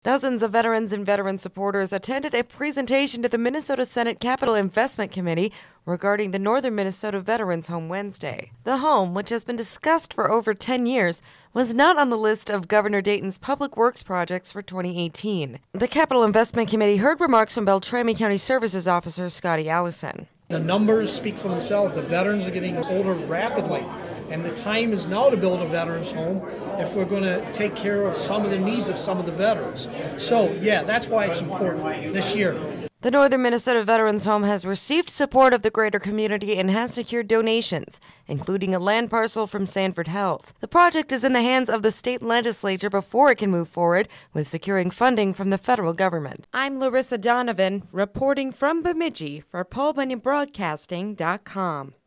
Dozens of veterans and veteran supporters attended a presentation to the Minnesota Senate Capital Investment Committee regarding the Northern Minnesota Veterans Home Wednesday. The home, which has been discussed for over 10 years, was not on the list of Governor Dayton's public works projects for 2018. The Capital Investment Committee heard remarks from Beltrami County Services Officer Scotty Allison. The numbers speak for themselves. The veterans are getting older rapidly, and the time is now to build a veterans home if we're going to take care of some of the needs of some of the veterans. So, yeah, that's why it's important this year. The Northern Minnesota Veterans Home has received support of the greater community and has secured donations, including a land parcel from Sanford Health. The project is in the hands of the state legislature before it can move forward with securing funding from the federal government. I'm Larissa Donovan, reporting from Bemidji for PaulBunyonBroadcasting.com.